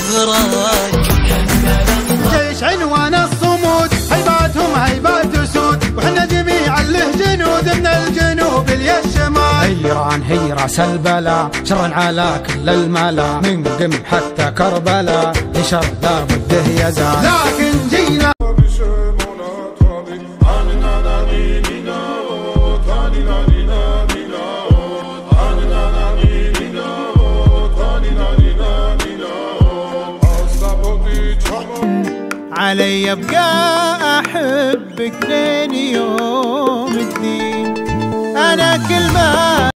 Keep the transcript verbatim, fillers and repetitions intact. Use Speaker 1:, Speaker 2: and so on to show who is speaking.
Speaker 1: الابراج.
Speaker 2: جيش عنوان الصمود هيباتهم هيبات اسود، وحنا جميعا له جنود من الجنوب للشمال.
Speaker 3: هيران هي راس البلا شرا على كل الملا، من قم حتى كربلا لشر لا بده يزال.
Speaker 2: لكن جينا
Speaker 4: علي ابقى احبك لين يوم الدين. انا كل ما